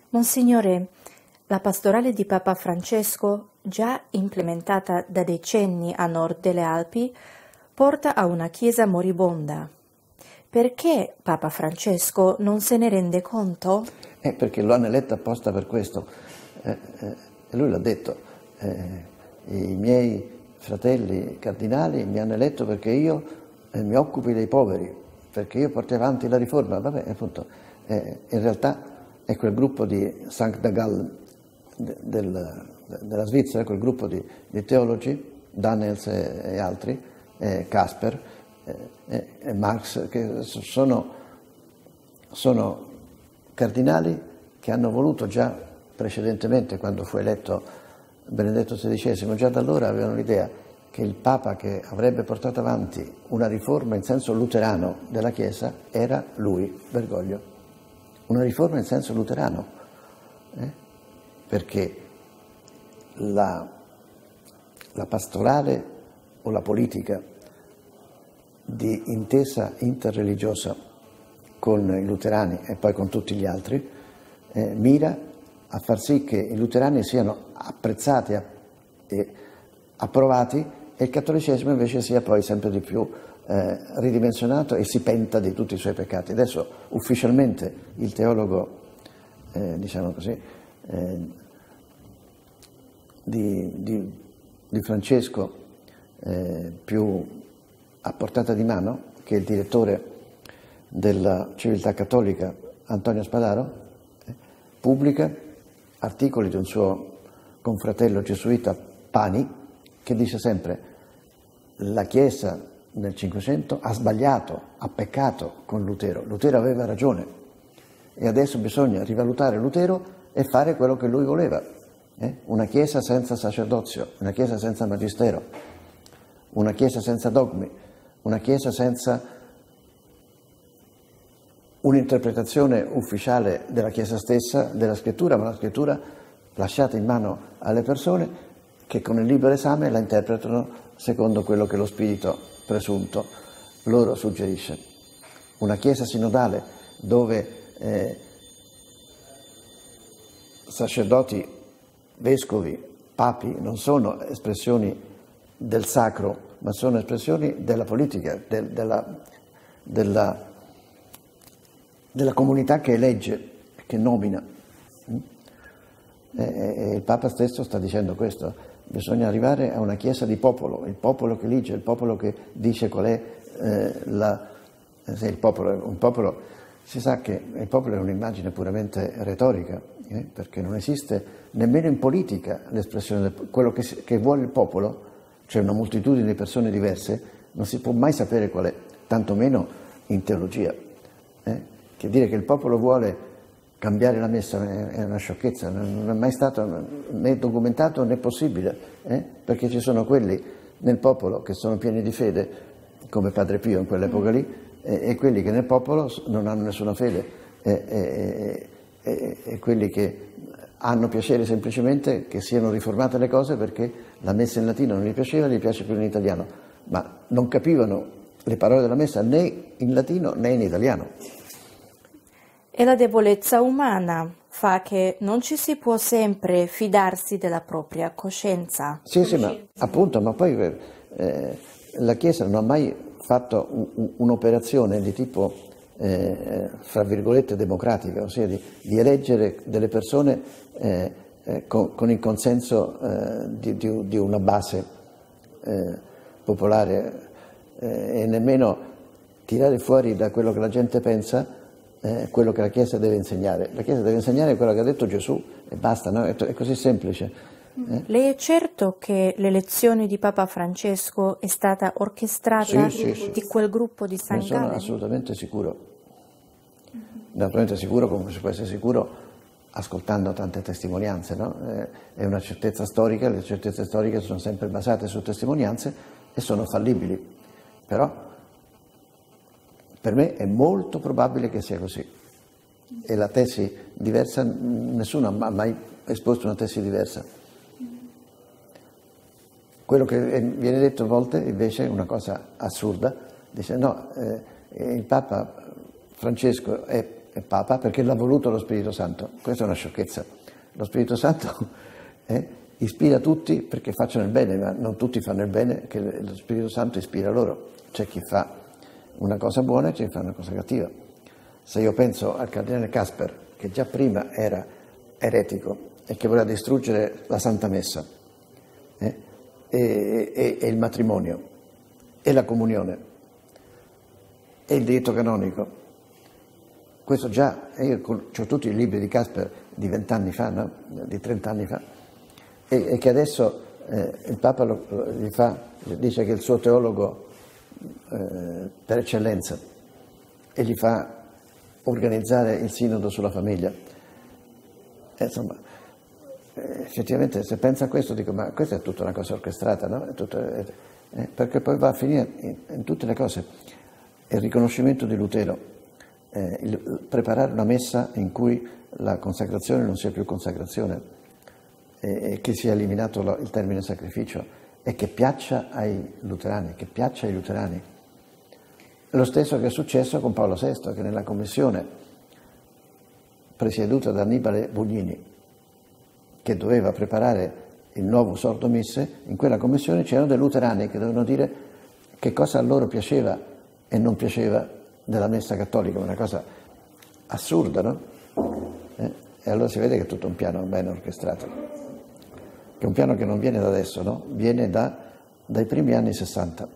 Monsignore, la pastorale di Papa Francesco, già implementata da decenni a nord delle Alpi, porta a una chiesa moribonda. Perché Papa Francesco non se ne rende conto? Perché lo hanno eletto apposta per questo. Lui l'ha detto, i miei fratelli cardinali mi hanno eletto perché io mi occupi dei poveri, perché io porto avanti la riforma. Vabbè, appunto, in realtà è quel gruppo di Sankt Gall della Svizzera, quel gruppo di teologi, Daniels e altri, Casper e Marx, che sono cardinali che hanno voluto già precedentemente, quando fu eletto Benedetto XVI, già da allora avevano l'idea che il Papa che avrebbe portato avanti una riforma in senso luterano della Chiesa era lui, Bergoglio. Una riforma in senso luterano, perché la pastorale o la politica di intesa interreligiosa con i luterani e poi con tutti gli altri mira a far sì che i luterani siano apprezzati e approvati e il cattolicesimo invece sia poi sempre di più ridimensionato e si penta di tutti i suoi peccati. Adesso ufficialmente il teologo, diciamo così, di Francesco più a portata di mano, che è il direttore della Civiltà Cattolica, Antonio Spadaro, pubblica articoli di un suo confratello gesuita, Pani, che dice sempre: la Chiesa nel Cinquecento ha sbagliato, ha peccato con Lutero. Lutero aveva ragione e adesso bisogna rivalutare Lutero e fare quello che lui voleva. Una Chiesa senza sacerdozio, una Chiesa senza magistero, una Chiesa senza dogmi, una Chiesa senza un'interpretazione ufficiale della Chiesa stessa, della Scrittura, ma la Scrittura lasciata in mano alle persone che con il libero esame la interpretano secondo quello che lo spirito presunto loro suggerisce. Una Chiesa sinodale dove sacerdoti, vescovi, papi non sono espressioni del sacro, ma sono espressioni della politica, della comunità che elegge, che nomina. E il Papa stesso sta dicendo questo: bisogna arrivare a una Chiesa di popolo, il popolo che elige, il popolo che dice qual è il popolo. Un popolo, si sa che il popolo è un'immagine puramente retorica, perché non esiste nemmeno in politica l'espressione del quello che vuole il popolo, cioè una moltitudine di persone diverse, non si può mai sapere qual è, tantomeno in teologia. Che dire che il popolo vuole cambiare la messa è una sciocchezza, non è mai stato né documentato né possibile, perché ci sono quelli nel popolo che sono pieni di fede, come Padre Pio in quell'epoca lì, e quelli che nel popolo non hanno nessuna fede, e quelli che hanno piacere semplicemente che siano riformate le cose perché la messa in latino non gli piaceva, gli piace più in italiano, ma non capivano le parole della messa né in latino né in italiano. E la debolezza umana fa che non ci si può sempre fidarsi della propria coscienza. Sì, ma appunto, ma poi la Chiesa non ha mai fatto un'operazione di tipo, fra virgolette, democratica, ossia di eleggere delle persone con il consenso di una base popolare e nemmeno tirare fuori da quello che la gente pensa quello che la Chiesa deve insegnare. La Chiesa deve insegnare quello che ha detto Gesù e basta, no? È così semplice. Lei è certo che l'elezione di Papa Francesco è stata orchestrata di quel gruppo di San Gallen? Ne sono assolutamente sicuro. Naturalmente sicuro, come si può essere sicuro ascoltando tante testimonianze, no? È una certezza storica, le certezze storiche sono sempre basate su testimonianze e sono fallibili, però per me è molto probabile che sia così. E la tesi diversa, nessuno ha mai esposto una tesi diversa. Quello che viene detto a volte invece è una cosa assurda, dice no, il Papa Francesco è è Papa perché l'ha voluto lo Spirito Santo. Questa è una sciocchezza. Lo Spirito Santo ispira tutti perché facciano il bene, ma non tutti fanno il bene, che lo Spirito Santo ispira loro. C'è chi fa una cosa buona e c'è chi fa una cosa cattiva. Se io penso al cardinale Casper, che già prima era eretico e che voleva distruggere la Santa Messa, e il matrimonio, e la comunione, e il diritto canonico, questo già, io ho tutti i libri di Casper di 20 anni fa, no? Di 30 anni fa, e che adesso il Papa dice che è il suo teologo per eccellenza e gli fa organizzare il sinodo sulla famiglia. Insomma, effettivamente se pensa a questo dico, ma questa è tutta una cosa orchestrata, no? Perché poi va a finire in tutte le cose. Il riconoscimento di Lutero, preparare una messa in cui la consacrazione non sia più consacrazione, e che sia eliminato il termine sacrificio e che piaccia ai luterani, che piaccia ai luterani. Lo stesso che è successo con Paolo VI, che nella commissione presieduta da Annibale Buglini, che doveva preparare il nuovo sordo misse, in quella commissione c'erano dei luterani che dovevano dire che cosa a loro piaceva e non piaceva della messa cattolica, una cosa assurda, no? E allora si vede che è tutto un piano ben orchestrato, che è un piano che non viene da adesso, no? Viene dai primi anni 60.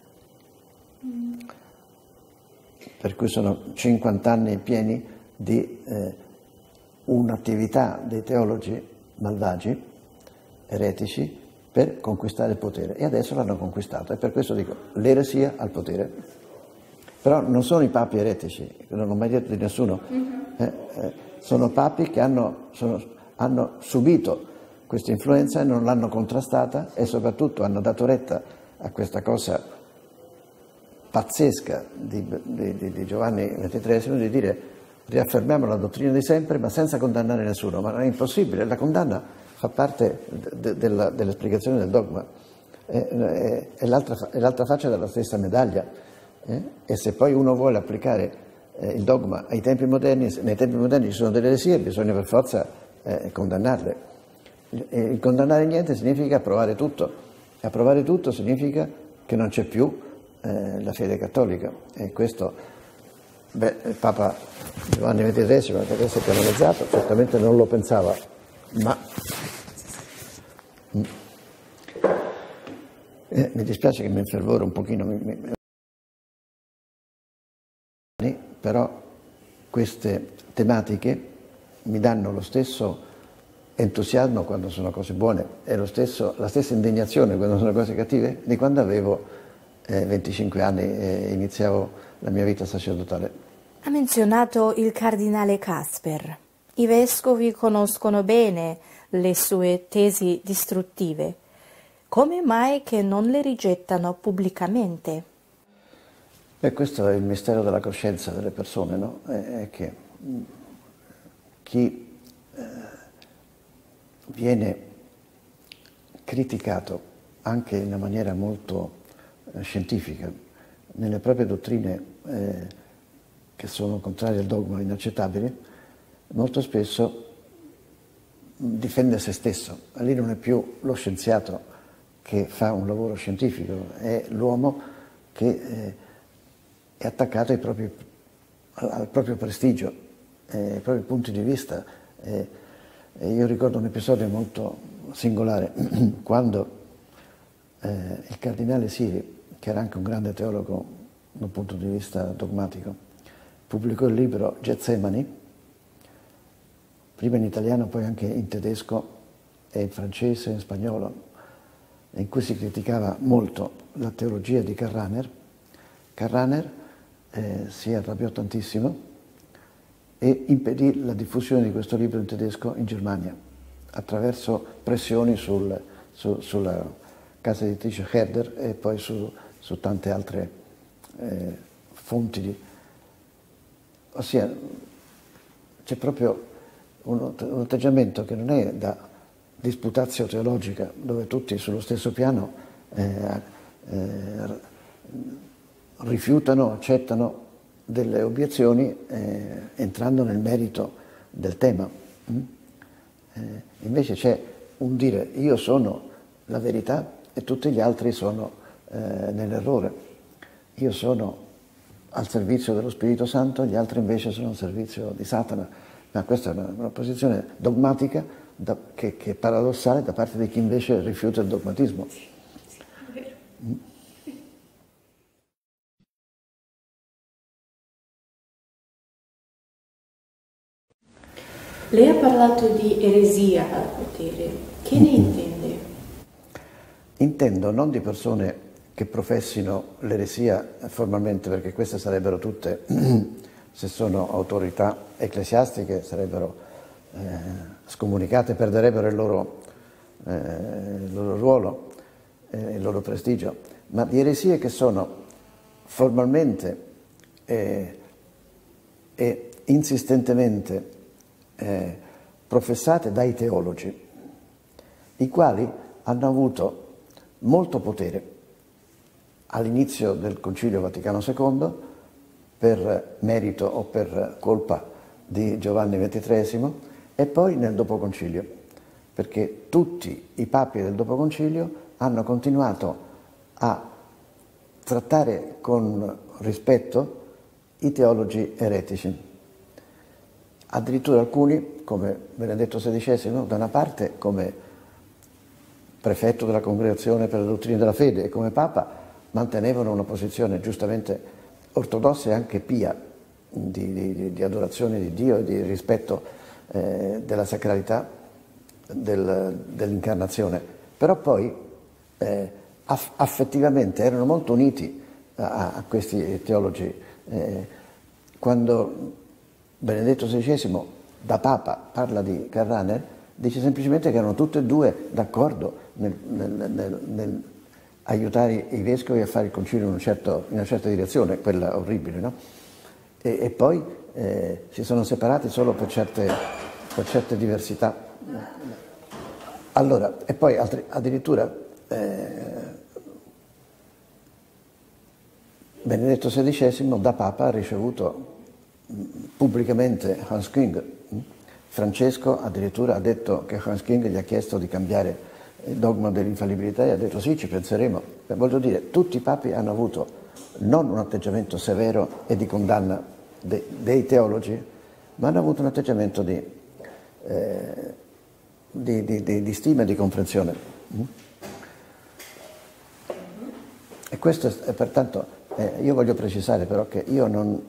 Per cui sono 50 anni pieni di un'attività dei teologi malvagi, eretici, per conquistare il potere. E adesso l'hanno conquistato. E per questo dico, l'eresia al potere. Però non sono i papi eretici, non ho mai detto di nessuno. Sono papi che hanno subito questa influenza e non l'hanno contrastata e soprattutto hanno dato retta a questa cosa pazzesca di Giovanni XXIII di dire riaffermiamo la dottrina di sempre ma senza condannare nessuno, ma non è impossibile, la condanna fa parte dell'esplicazione del dogma, è l'altra faccia della stessa medaglia, e se poi uno vuole applicare il dogma ai tempi moderni, nei tempi moderni ci sono delle eresie, bisogna per forza condannarle. Il condannare niente significa approvare tutto, e approvare tutto significa che non c'è più la fede cattolica, e questo il Papa Giovanni XXIII, che adesso è canonizzato, certamente non lo pensava, ma mi dispiace che mi infervoro un pochino, però queste tematiche mi danno lo stesso entusiasmo quando sono cose buone e la stessa indignazione quando sono cose cattive di quando avevo 25 anni e iniziavo la mia vita sacerdotale. Ha menzionato il cardinale Casper. I vescovi conoscono bene le sue tesi distruttive. Come mai che non le rigettano pubblicamente? Questo è il mistero della coscienza delle persone, no? È che chi viene criticato anche in una maniera molto scientifica nelle proprie dottrine che sono contrarie al dogma, inaccettabili, molto spesso difende se stesso. Lì non è più lo scienziato che fa un lavoro scientifico, è l'uomo che è attaccato al proprio prestigio, ai propri punti di vista. Io ricordo un episodio molto singolare, quando il cardinale Siri, che era anche un grande teologo dal punto di vista dogmatico, pubblicò il libro Getsemani, prima in italiano, poi anche in tedesco e in francese e in spagnolo, in cui si criticava molto la teologia di Karl Rahner si arrabbiò tantissimo e impedì la diffusione di questo libro in tedesco in Germania attraverso pressioni sulla casa editrice Herder e poi su tante altre fonti. Ossia, c'è proprio un atteggiamento che non è da disputatio teologica, dove tutti sullo stesso piano rifiutano, accettano delle obiezioni entrando nel merito del tema. Invece c'è un dire io sono la verità e tutti gli altri sono nell'errore. Io sono al servizio dello Spirito Santo, gli altri invece sono al servizio di Satana. Ma questa è una posizione dogmatica che è paradossale da parte di chi invece rifiuta il dogmatismo. Lei ha parlato di eresia al potere. Che ne intende? Intendo non di persone che professino l'eresia formalmente, perché queste sarebbero tutte, se sono autorità ecclesiastiche, sarebbero scomunicate, perderebbero il loro ruolo, il loro prestigio, ma di eresie che sono formalmente e insistentemente professate dai teologi, i quali hanno avuto molto potere all'inizio del Concilio Vaticano II per merito o per colpa di Giovanni XXIII e poi nel dopoconcilio, perché tutti i papi del dopoconcilio hanno continuato a trattare con rispetto i teologi eretici. Addirittura alcuni, come Benedetto XVI, da una parte come prefetto della Congregazione per la dottrina della fede e come Papa, mantenevano una posizione giustamente ortodossa e anche pia di adorazione di Dio e di rispetto della sacralità dell'incarnazione. Però poi affettivamente erano molto uniti a questi teologi. Quando Benedetto XVI da Papa parla di Carraner, dice semplicemente che erano tutti e due d'accordo nel aiutare i vescovi a fare il concilio in una certa direzione, quella orribile, no? E poi si sono separati solo per certe diversità. Allora, e poi addirittura Benedetto XVI da Papa ha ricevuto pubblicamente Hans Küng. Francesco addirittura ha detto che Hans Küng gli ha chiesto di cambiare il dogma dell'infallibilità e ha detto sì, ci penseremo. Voglio dire, tutti i papi hanno avuto non un atteggiamento severo e di condanna dei teologi, ma hanno avuto un atteggiamento di stima e di comprensione. E questo è pertanto, io voglio precisare però che io non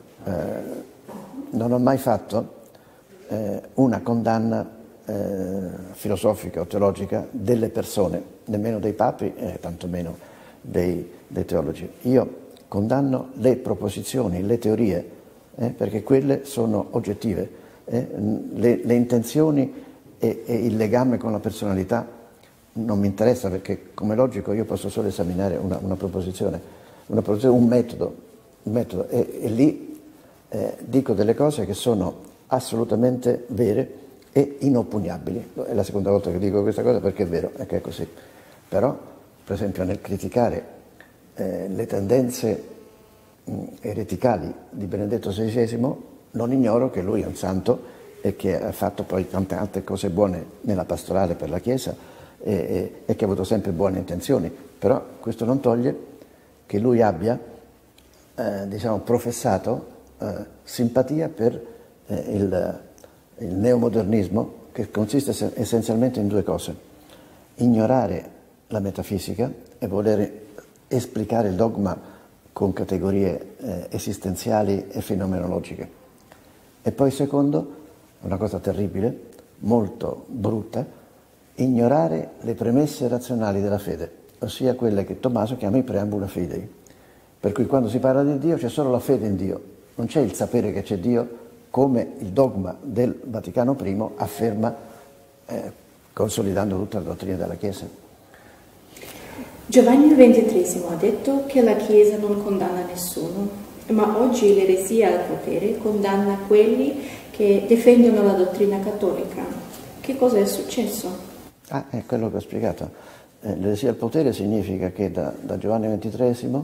ho mai fatto una condanna filosofica o teologica delle persone, nemmeno dei papi e tantomeno dei teologi. Io condanno le proposizioni, le teorie, perché quelle sono oggettive. Le intenzioni e il legame con la personalità non mi interessa, perché come logico io posso solo esaminare una proposizione, un metodo e lì dico delle cose che sono assolutamente vere e inoppugnabili. È la seconda volta che dico questa cosa perché è vero, è che è così. Però, per esempio, nel criticare le tendenze ereticali di Benedetto XVI, non ignoro che lui è un santo e che ha fatto poi tante altre cose buone nella pastorale per la Chiesa e che ha avuto sempre buone intenzioni. Però questo non toglie che lui abbia, professato simpatia per il neomodernismo, che consiste essenzialmente in due cose: ignorare la metafisica e voler esplicare il dogma con categorie esistenziali e fenomenologiche. E poi secondo, una cosa terribile, molto brutta, ignorare le premesse razionali della fede, ossia quelle che Tommaso chiama i preambula fidei. Per cui quando si parla di Dio c'è solo la fede in Dio, non c'è il sapere che c'è Dio, come il dogma del Vaticano I afferma, consolidando tutta la dottrina della Chiesa. Giovanni XXIII ha detto che la Chiesa non condanna nessuno, ma oggi l'eresia al potere condanna quelli che difendono la dottrina cattolica. Che cosa è successo? È quello che ho spiegato. L'eresia al potere significa che da Giovanni XXIII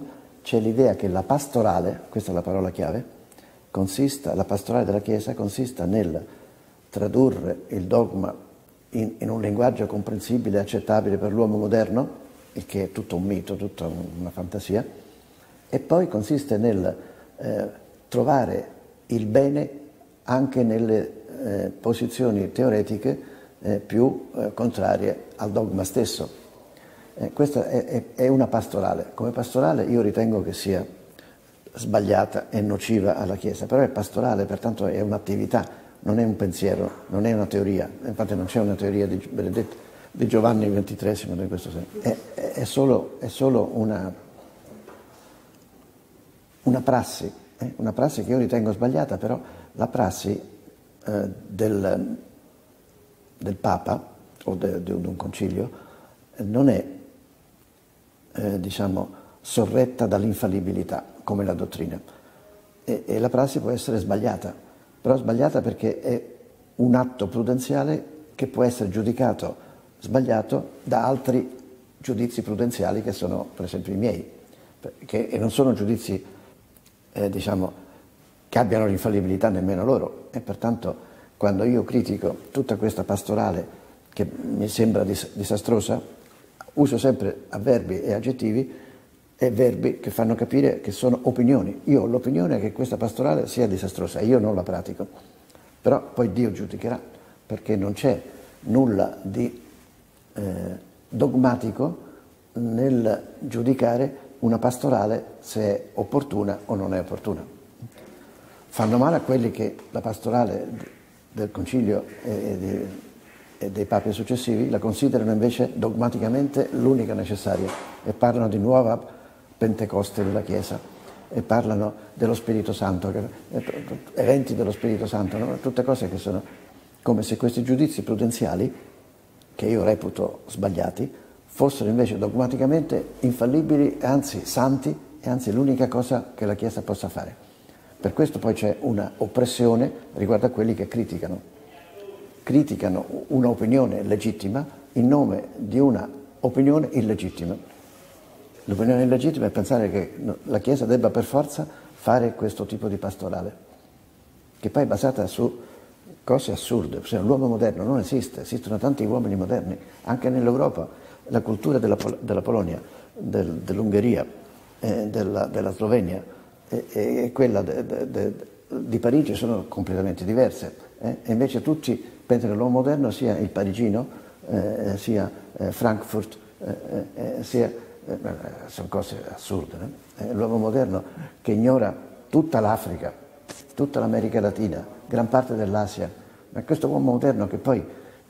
c'è l'idea che la pastorale, questa è la parola chiave, la pastorale della Chiesa consista nel tradurre il dogma in un linguaggio comprensibile e accettabile per l'uomo moderno, il che è tutto un mito, tutta una fantasia, e poi consiste nel trovare il bene anche nelle posizioni teoretiche più contrarie al dogma stesso. Questa è una pastorale. Come pastorale io ritengo che sia sbagliata e nociva alla Chiesa, però è pastorale, pertanto è un'attività, non è un pensiero, non è una teoria. Infatti non c'è una teoria di Giovanni XXIII in questo senso. È solo una prassi che io ritengo sbagliata, però la prassi del Papa o di un concilio non è diciamo sorretta dall'infallibilità come la dottrina, e la prassi può essere sbagliata, però sbagliata perché è un atto prudenziale che può essere giudicato sbagliato da altri giudizi prudenziali che sono per esempio i miei, e non sono giudizi diciamo che abbiano l'infallibilità nemmeno loro, e pertanto quando io critico tutta questa pastorale che mi sembra disastrosa, uso sempre avverbi e aggettivi e verbi che fanno capire che sono opinioni. Io ho l'opinione che questa pastorale sia disastrosa, io non la pratico, però poi Dio giudicherà, perché non c'è nulla di dogmatico nel giudicare una pastorale se è opportuna o non è opportuna. Fanno male a quelli che la pastorale del Concilio e dei papi successivi la considerano invece dogmaticamente l'unica necessaria, e parlano di nuova Pentecoste della Chiesa, e parlano dello Spirito Santo, eventi dello Spirito Santo, no? Tutte cose che sono come se questi giudizi prudenziali, che io reputo sbagliati, fossero invece dogmaticamente infallibili, anzi santi, e anzi l'unica cosa che la Chiesa possa fare. Per questo poi c'è una oppressione riguardo a quelli che criticano un'opinione legittima in nome di una opinione illegittima. L'opinione illegittima è pensare che la Chiesa debba per forza fare questo tipo di pastorale, che poi è basata su cose assurde. Cioè, l'uomo moderno non esiste, esistono tanti uomini moderni, anche nell'Europa. La cultura della Polonia, dell'Ungheria, della Slovenia e quella di Parigi sono completamente diverse. E invece tutti pensano che l'uomo moderno sia il parigino, sia Frankfurt, sono cose assurde. L'uomo moderno che ignora tutta l'Africa, tutta l'America Latina, gran parte dell'Asia, ma questo uomo moderno che poi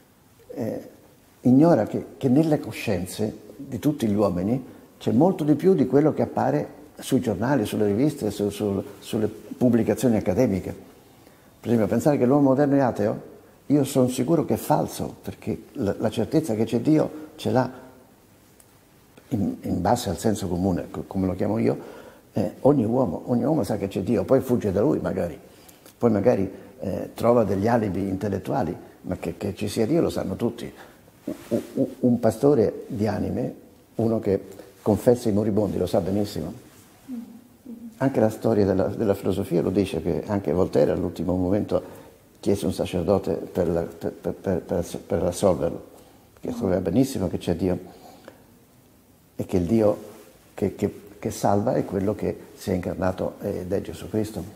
ignora che nelle coscienze di tutti gli uomini c'è molto di più di quello che appare sui giornali, sulle riviste, sulle pubblicazioni accademiche. Per esempio, pensare che l'uomo moderno è ateo, io sono sicuro che è falso, perché la certezza che c'è Dio ce l'ha in base al senso comune, come lo chiamo io. Ogni uomo sa che c'è Dio, poi fugge da lui magari, poi magari trova degli alibi intellettuali, ma che ci sia Dio lo sanno tutti. Un pastore di anime, uno che confessa i moribondi, lo sa benissimo. Anche la storia della filosofia lo dice, che anche Voltaire all'ultimo momento chiese un sacerdote per assolverlo, che sapeva benissimo che c'è Dio e che il Dio che salva è quello che si è incarnato ed è Gesù Cristo.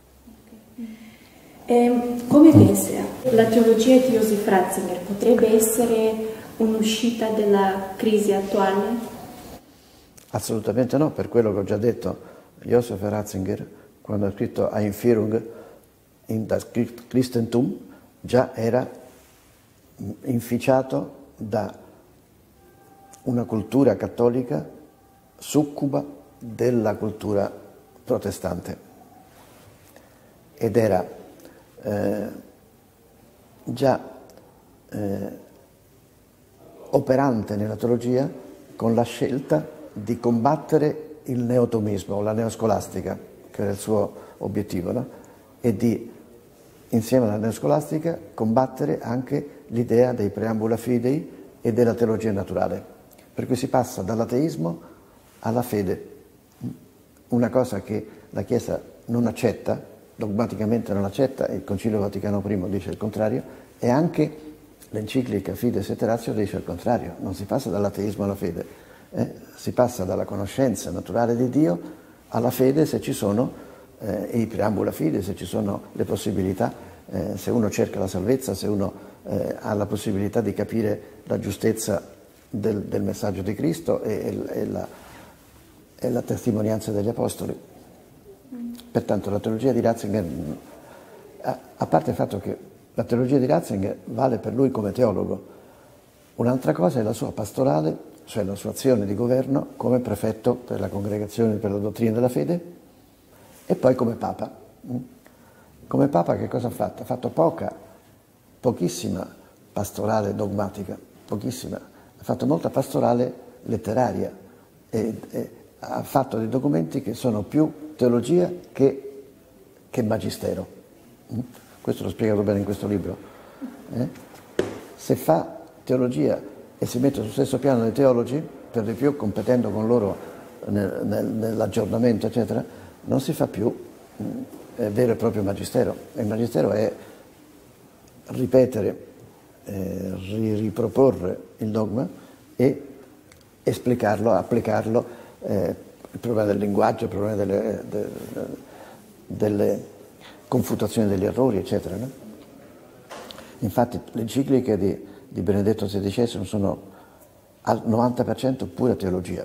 Come pensa, la teologia di Joseph Ratzinger potrebbe essere un'uscita dalla crisi attuale? Assolutamente no, per quello che ho già detto. Joseph Ratzinger, quando ha scritto Einführung in das Christentum, già era inficiato da una cultura cattolica succuba della cultura protestante, ed era già operante nella teologia con la scelta di combattere il neotomismo, la neoscolastica, che era il suo obiettivo, no? E di, insieme alla neoscolastica, combattere anche l'idea dei preambula fidei e della teologia naturale. Per cui si passa dall'ateismo alla fede. una cosa che la Chiesa non accetta, dogmaticamente non accetta, il Concilio Vaticano I dice il contrario, e anche l'enciclica Fides et Ratio dice il contrario. Non si passa dall'ateismo alla fede, si passa dalla conoscenza naturale di Dio alla fede, se ci sono i preambula fide, se ci sono le possibilità, se uno cerca la salvezza, se uno ha la possibilità di capire la giustezza del messaggio di Cristo e la testimonianza degli Apostoli. Pertanto la teologia di Ratzinger, a parte il fatto che la teologia di Ratzinger vale per lui come teologo, un'altra cosa è la sua pastorale, cioè la sua azione di governo come prefetto per la Congregazione per la Dottrina della Fede, e poi come Papa. Come Papa che cosa ha fatto? Ha fatto pochissima pastorale dogmatica, pochissima. Ha fatto molta pastorale letteraria e ha fatto dei documenti che sono più teologia che magistero. Questo l'ho spiegato bene in questo libro. Se fa teologia e si mette sullo stesso piano dei teologi, per di più competendo con loro nell'aggiornamento, eccetera, non si fa più vero e proprio magistero. E il magistero è ripetere, riproporre il dogma e esplicarlo, applicarlo, il problema del linguaggio, il problema delle confutazioni degli errori, eccetera. No? Infatti le encicliche di Benedetto XVI sono al 90% pura teologia.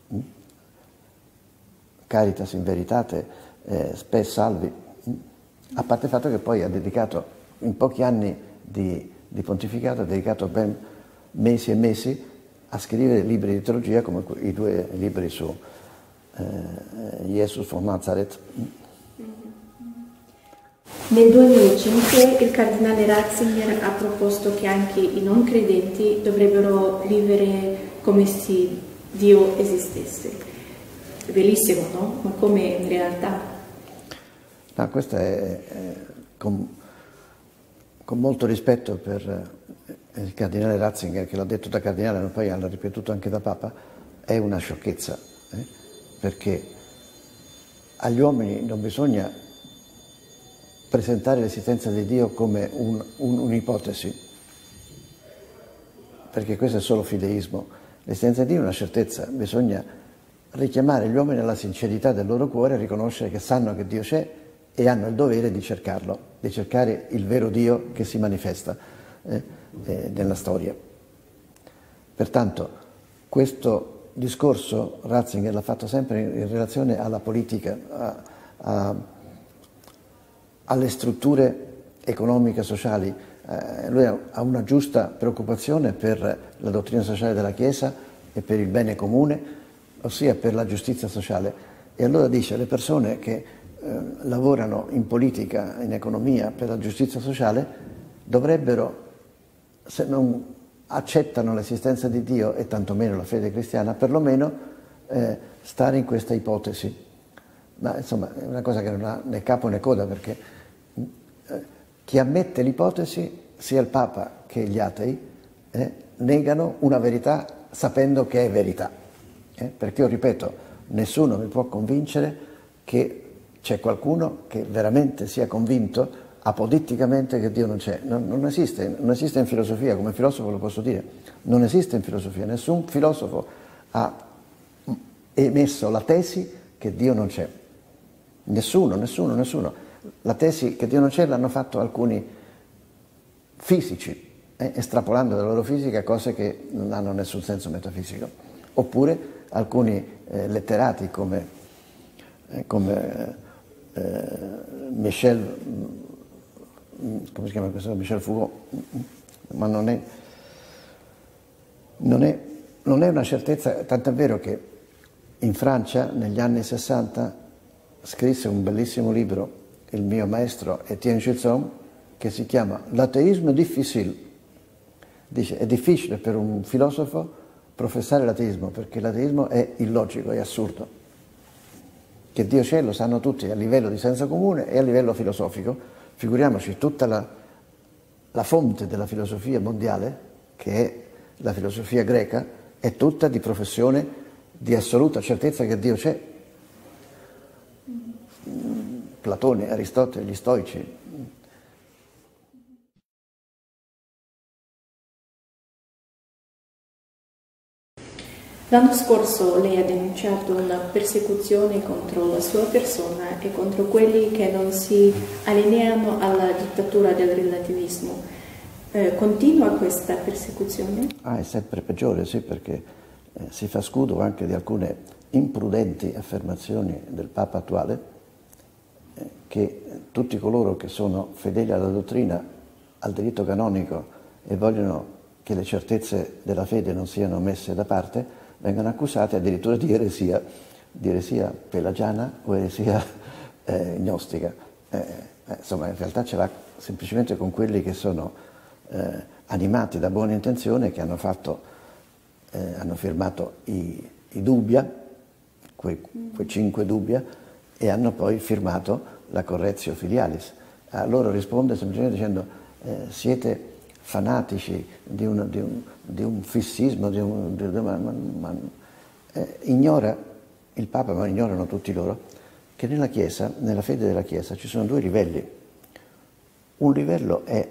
Caritas in veritate, spes salvi, a parte il fatto che poi ha dedicato, in pochi anni di pontificato, ha dedicato ben mesi e mesi a scrivere libri di teologia come i 2 libri su Jesus von Nazareth. Nel 2005 il cardinale Ratzinger ha proposto che anche i non credenti dovrebbero vivere come se Dio esistesse. Bellissimo, no? Ma come in realtà? No, questo è con molto rispetto per il cardinale Ratzinger, che l'ha detto da cardinale, ma poi l'ha ripetuto anche da Papa, è una sciocchezza, perché agli uomini non bisogna presentare l'esistenza di Dio come un'ipotesi, perché questo è solo fideismo. L'esistenza di Dio è una certezza, bisogna richiamare gli uomini alla sincerità del loro cuore, riconoscere che sanno che Dio c'è e hanno il dovere di cercarlo, di cercare il vero Dio che si manifesta nella storia. Pertanto questo discorso Ratzinger l'ha fatto sempre in relazione alla politica, alle strutture economiche, sociali. Lui ha una giusta preoccupazione per la dottrina sociale della Chiesa e per il bene comune, ossia per la giustizia sociale. E allora dice: le persone che lavorano in politica, in economia, per la giustizia sociale, dovrebbero, se non accettano l'esistenza di Dio e tantomeno la fede cristiana, perlomeno stare in questa ipotesi. Ma insomma è una cosa che non ha né capo né coda, perché chi ammette l'ipotesi, sia il Papa che gli atei, negano una verità sapendo che è verità. Perché io ripeto, nessuno mi può convincere che c'è qualcuno che veramente sia convinto apoditticamente che Dio non c'è. Non esiste in filosofia, come filosofo lo posso dire, non esiste in filosofia, nessun filosofo ha emesso la tesi che Dio non c'è. Nessuno. La tesi che Dio non c'è l'hanno fatto alcuni fisici, estrapolando dalla loro fisica cose che non hanno nessun senso metafisico. Oppure alcuni letterati come Michel, come si chiama questo? Michel Foucault, ma non è una certezza, tant'è vero che in Francia negli anni 60 scrisse un bellissimo libro il mio maestro Étienne Gilson, che si chiama L'ateisme difficile. Dice: è difficile per un filosofo professare l'ateismo, perché l'ateismo è illogico, è assurdo. Che Dio c'è lo sanno tutti a livello di senso comune e a livello filosofico. Figuriamoci tutta la fonte della filosofia mondiale, che è la filosofia greca, è tutta di professione di assoluta certezza che Dio c'è. Platone, Aristotele, gli stoici. L'anno scorso lei ha denunciato una persecuzione contro la sua persona e contro quelli che non si allineano alla dittatura del relativismo. Continua questa persecuzione? È sempre peggiore, sì, perché si fa scudo anche di alcune imprudenti affermazioni del Papa attuale, che tutti coloro che sono fedeli alla dottrina, al diritto canonico e vogliono che le certezze della fede non siano messe da parte, vengono accusati addirittura di eresia pelagiana o eresia gnostica. Insomma, in realtà ce l'ha semplicemente con quelli che sono animati da buona intenzione, che hanno firmato i Dubbia, quei 5 Dubbia, e hanno poi firmato la Correttio Filialis. A loro risponde semplicemente dicendo siete fanatici di un fissismo, ignora il Papa, ma ignorano tutti loro, che nella Chiesa, nella fede della Chiesa, ci sono 2 livelli. Un livello è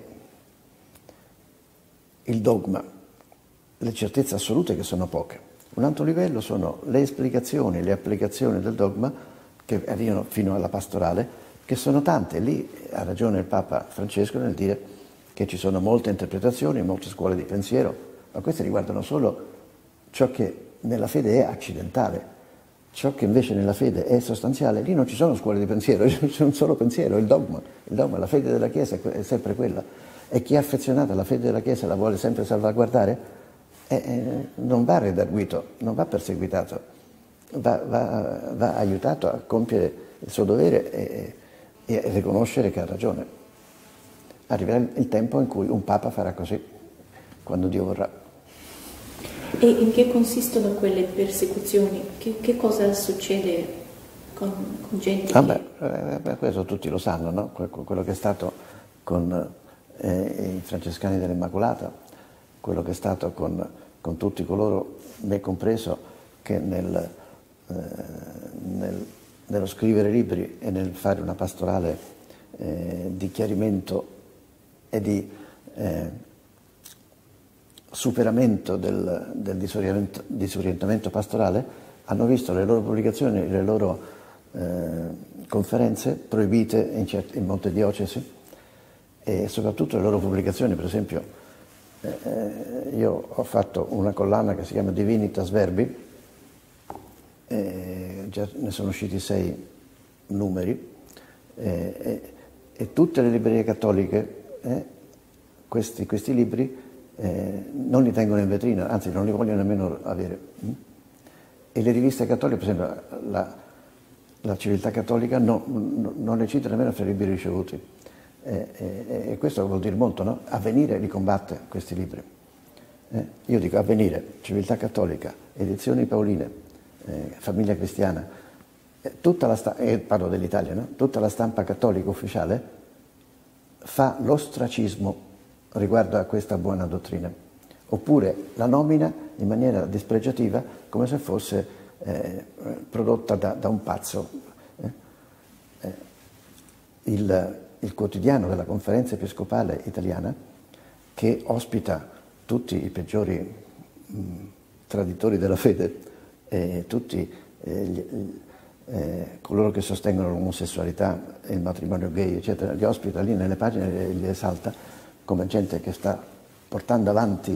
il dogma, le certezze assolute, che sono poche. Un altro livello sono le esplicazioni, le applicazioni del dogma, che arrivano fino alla pastorale, che sono tante. Lì ha ragione il Papa Francesco nel dire che ci sono molte interpretazioni, molte scuole di pensiero, ma queste riguardano solo ciò che nella fede è accidentale. Ciò che invece nella fede è sostanziale, lì non ci sono scuole di pensiero, c'è un solo pensiero, il dogma, la fede della Chiesa è sempre quella. E chi è affezionato alla fede della Chiesa e la vuole sempre salvaguardare, non va redarguito, non va perseguitato, va aiutato a compiere il suo dovere e a riconoscere che ha ragione. Arriverà il tempo in cui un Papa farà così, quando Dio vorrà. E in che consistono quelle persecuzioni? Che cosa succede con gente che... Questo tutti lo sanno, no? Quello che è stato con i francescani dell'Immacolata, quello che è stato con tutti coloro, me compreso, che nello scrivere libri e nel fare una pastorale di chiarimento e di superamento del disorientamento pastorale, hanno visto le loro pubblicazioni, le loro conferenze proibite in molte diocesi, e soprattutto le loro pubblicazioni. Per esempio, io ho fatto una collana che si chiama Divinitas Verbi, già ne sono usciti 6 numeri, e tutte le librerie cattoliche questi libri non li tengono in vetrina, anzi non li vogliono nemmeno avere. E le riviste cattoliche, per esempio la Civiltà Cattolica, non le cita nemmeno fra i libri ricevuti. E questo vuol dire molto, no? Avvenire li combatte questi libri. Io dico Avvenire, Civiltà Cattolica, Edizioni Paoline, Famiglia Cristiana, parlo dell'Italia, no? Tutta la stampa cattolica ufficiale fa l'ostracismo riguardo a questa buona dottrina, oppure la nomina in maniera dispregiativa come se fosse prodotta da un pazzo. Il quotidiano della Conferenza Episcopale Italiana, che ospita tutti i peggiori traditori della fede, tutti coloro che sostengono l'omosessualità e il matrimonio gay, eccetera, li ospita lì nelle pagine e li esalta come gente che sta portando avanti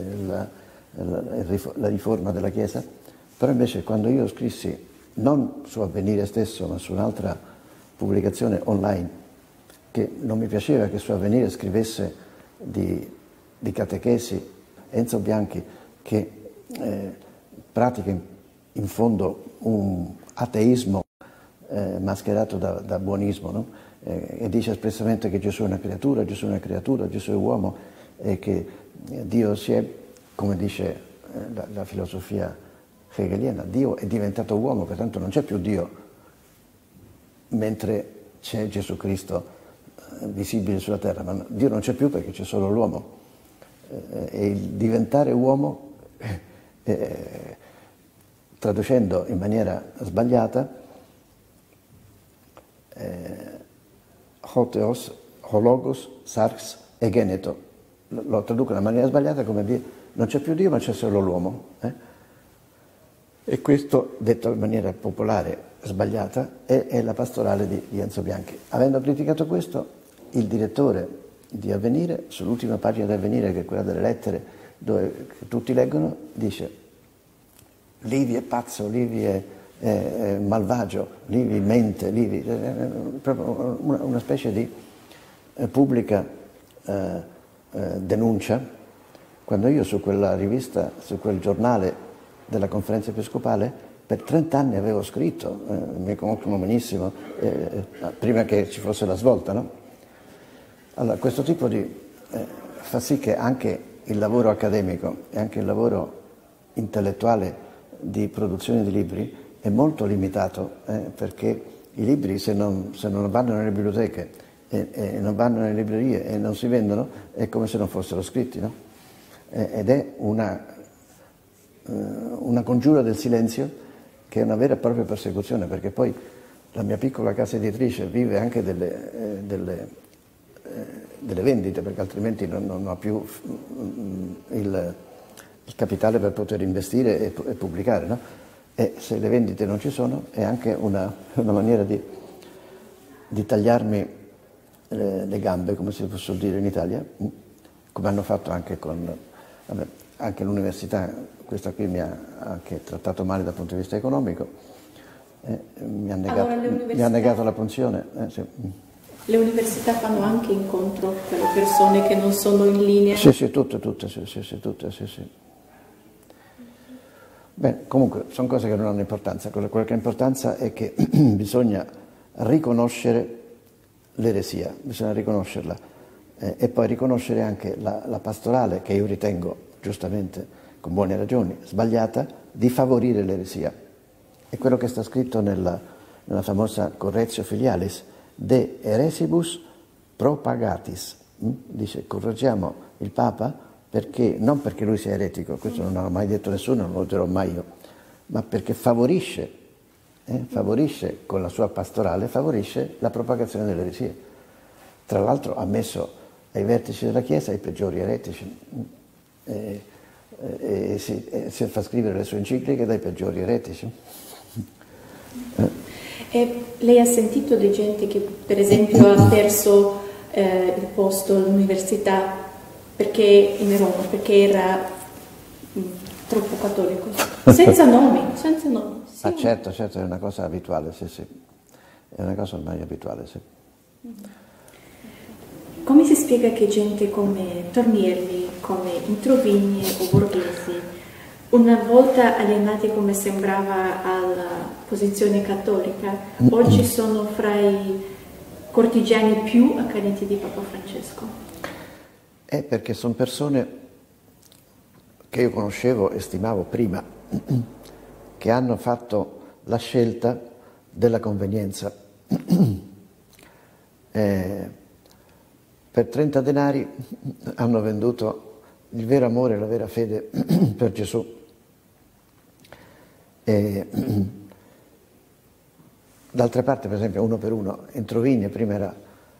la riforma della Chiesa. Però invece quando io scrissi, non su Avvenire stesso, ma su un'altra pubblicazione online, che non mi piaceva che su Avvenire scrivesse di catechesi Enzo Bianchi, che pratica in fondo un ateismo mascherato da buonismo, no? E dice espressamente che Gesù è una creatura, Gesù è uomo, e che Dio come dice la filosofia hegeliana, Dio è diventato uomo, pertanto non c'è più Dio, mentre c'è Gesù Cristo visibile sulla terra, ma Dio non c'è più perché c'è solo l'uomo. E il diventare uomo, traducendo in maniera sbagliata, Hotheos, Hologos, Sarx e Geneto. Lo traducono in maniera sbagliata come dire non c'è più Dio ma c'è solo l'uomo. E questo, detto in maniera popolare sbagliata, è la pastorale di Enzo Bianchi. Avendo criticato questo, il direttore di Avvenire, sull'ultima pagina di Avvenire, che è quella delle lettere, dove tutti leggono, dice Livi è pazzo, Livi è malvagio, Livi mente, Livi... proprio una specie di pubblica denuncia, quando io su quella rivista, su quel giornale della conferenza episcopale, per 30 anni avevo scritto, mi conoscono benissimo, prima che ci fosse la svolta, no? Allora, questo tipo di fa sì che anche il lavoro accademico e anche il lavoro intellettuale di produzione di libri è molto limitato, perché i libri se non vanno nelle biblioteche e non vanno nelle librerie e non si vendono, è come se non fossero scritti, no? Ed è una congiura del silenzio che è una vera e propria persecuzione, perché poi la mia piccola casa editrice vive anche delle vendite, perché altrimenti non ho più il capitale per poter investire e pubblicare, no? E se le vendite non ci sono è anche una maniera di tagliarmi le gambe, come si può dire in Italia, come hanno fatto anche anche l'università. Questa qui mi ha anche trattato male dal punto di vista economico, mi ha negato la pensione. Sì. Le università fanno anche incontro per le persone che non sono in linea? Sì, tutte, sì. Beh, comunque, sono cose che non hanno importanza. Quello che ha importanza è che bisogna riconoscere l'eresia, bisogna riconoscerla e poi riconoscere anche la pastorale, che io ritengo, giustamente, con buone ragioni, sbagliata, di favorire l'eresia. È quello che sta scritto nella famosa Correctio Filialis, de eresibus propagatis. Dice, correggiamo il Papa perché, non perché lui sia eretico, questo non l'ha mai detto nessuno, non lo dirò mai io, ma perché favorisce con la sua pastorale, favorisce la propagazione dell'eresia. Tra l'altro ha messo ai vertici della Chiesa i peggiori eretici. Si fa scrivere le sue encicliche dai peggiori eretici. E lei ha sentito di gente che per esempio ha perso il posto all'università perché in Roma, perché era troppo cattolico, senza nomi. Sì. Ah, certo, è una cosa abituale, sì, è una cosa ormai abituale, sì. Come si spiega che gente come Tornielli, come Introvigni o Borghesi, una volta allineati come sembrava alla posizione cattolica, oggi sono fra i cortigiani più accaniti di Papa Francesco? Perché sono persone che io conoscevo e stimavo prima, che hanno fatto la scelta della convenienza. Per 30 denari hanno venduto il vero amore e la vera fede per Gesù. D'altra parte, per esempio, uno per uno, Introvigni prima era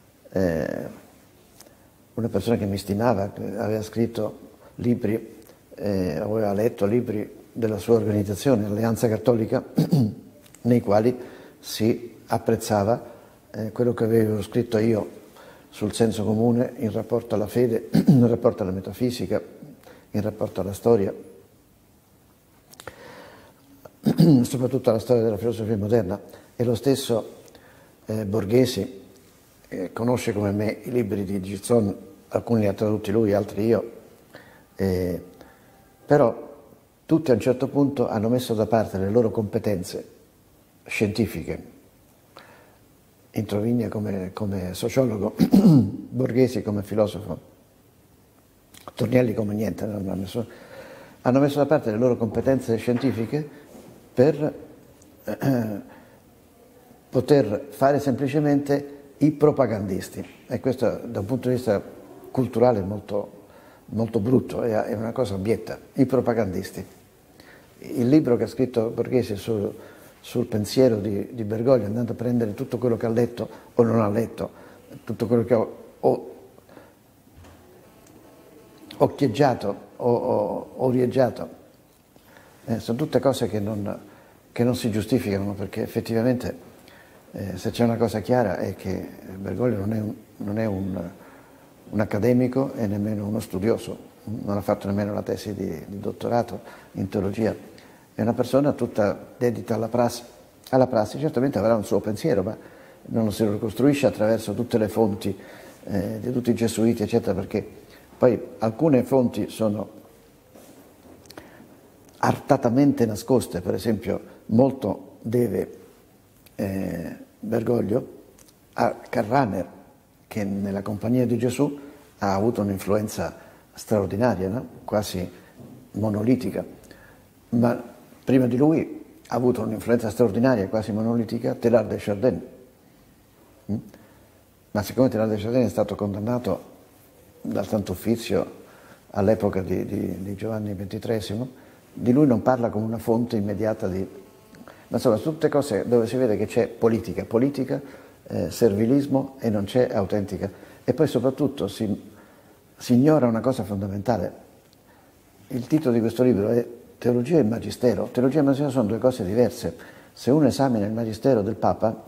una persona che mi stimava, che aveva scritto libri, aveva letto libri della sua organizzazione, Alleanza Cattolica, nei quali si apprezzava quello che avevo scritto io sul senso comune in rapporto alla fede, in rapporto alla metafisica, in rapporto alla storia, soprattutto alla storia della filosofia moderna. E lo stesso Borghesi conosce come me i libri di Gizon, alcuni li ha tradotti lui, altri io, però tutti a un certo punto hanno messo da parte le loro competenze scientifiche, Introvigni come sociologo, Borghesi come filosofo, Tornielli come niente, hanno messo da parte le loro competenze scientifiche per poter fare semplicemente i propagandisti, e questo da un punto di vista culturale è molto brutto, è una cosa obietta, i propagandisti. Il libro che ha scritto Borghesi sul pensiero di Bergoglio, andando a prendere tutto quello che ha letto o non ha letto, tutto quello che ho occhieggiato o orieggiato. Sono tutte cose che non si giustificano, perché effettivamente se c'è una cosa chiara è che Bergoglio non è un accademico e nemmeno uno studioso, non ha fatto nemmeno la tesi di dottorato in teologia, è una persona tutta dedita alla prassi, certamente avrà un suo pensiero, ma non se lo costruisce attraverso tutte le fonti di tutti i gesuiti, eccetera, perché poi alcune fonti sono artatamente nascoste. Per esempio, molto deve Bergoglio a Karl Rahner, che nella Compagnia di Gesù ha avuto un'influenza straordinaria, no? Quasi monolitica, ma prima di lui ha avuto un'influenza straordinaria, quasi monolitica, Teilhard de Chardin. Ma siccome Teilhard de Chardin è stato condannato dal Santo Uffizio all'epoca di Giovanni XXIII, di lui non parla come una fonte immediata di... Ma insomma, tutte cose dove si vede che c'è politica, servilismo, e non c'è autentica. E poi soprattutto si ignora una cosa fondamentale. Il titolo di questo libro è Teologia e Magistero. Teologia e Magistero sono due cose diverse. Se uno esamina il Magistero del Papa,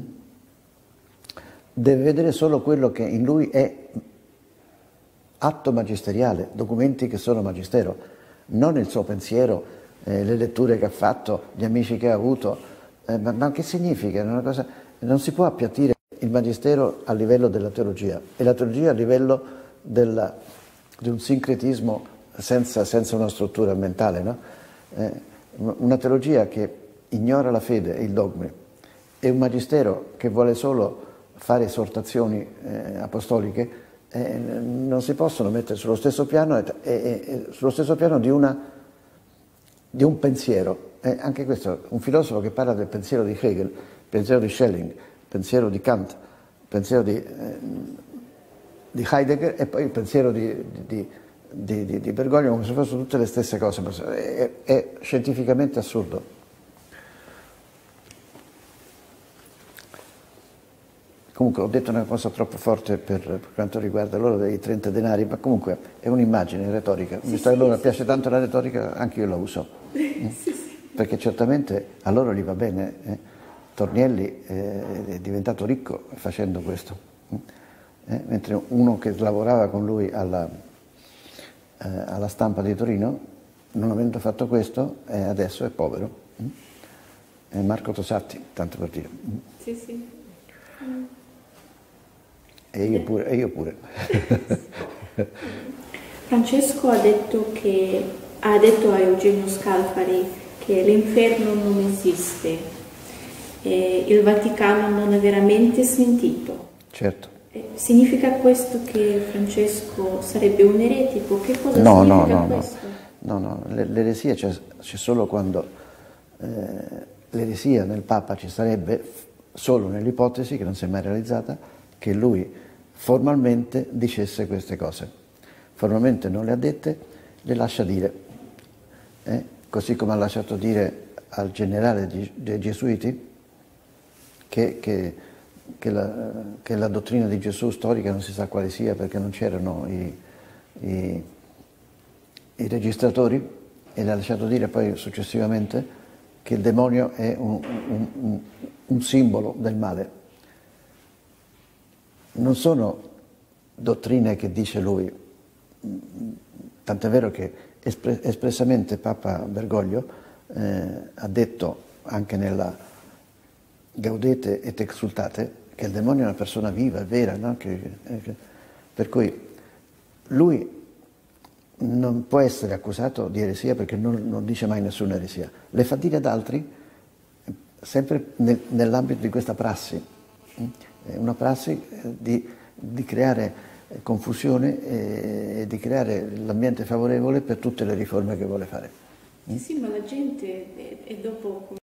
deve vedere solo quello che in lui è atto magisteriale, documenti che sono magistero, non il suo pensiero, le letture che ha fatto, gli amici che ha avuto. Ma che significa? Non si può appiattire il magistero a livello della teologia e la teologia a livello di un sincretismo senza una struttura mentale, no? Una teologia che ignora la fede e il dogma e un magistero che vuole solo fare esortazioni apostoliche non si possono mettere sullo stesso piano sullo stesso piano di un pensiero. Anche questo, un filosofo che parla del pensiero di Hegel, il pensiero di Schelling, il pensiero di Kant, il pensiero di Heidegger e poi il pensiero di Bergoglio, come se fossero tutte le stesse cose. È scientificamente assurdo. Comunque ho detto una cosa troppo forte per quanto riguarda loro dei 30 denari, ma comunque è un'immagine retorica. Visto che a loro piace tanto la retorica, anche io la uso. Perché certamente a loro gli va bene. Tornielli è diventato ricco facendo questo. Mentre uno che lavorava con lui alla Stampa di Torino, non avendo fatto questo, adesso è povero. È Marco Tosatti, tanto per dire. Sì, sì. E io pure. Francesco ha detto a Eugenio Scalfari che l'inferno non esiste, e il Vaticano non è veramente smentito. Certo. Significa questo che Francesco sarebbe un eretico? Che cosa significa questo? No, l'eresia c'è solo quando l'eresia nel Papa ci sarebbe solo nell'ipotesi, che non si è mai realizzata, che lui formalmente dicesse queste cose. Formalmente non le ha dette, le lascia dire. Così come ha lasciato dire al generale dei Gesuiti che la dottrina di Gesù storica non si sa quale sia, perché non c'erano i registratori, e le ha lasciato dire poi successivamente che il demonio è un simbolo del male. Non sono dottrine che dice lui, tant'è vero che espressamente Papa Bergoglio ha detto anche nella Gaudete et Exsultate che il demonio è una persona viva, è vera, no? Per cui lui non può essere accusato di eresia perché non dice mai nessuna eresia. Le fa dire ad altri sempre nell'ambito di questa prassi. È una prassi di creare confusione e di creare l'ambiente favorevole per tutte le riforme che vuole fare. Sì, ma la gente è dopo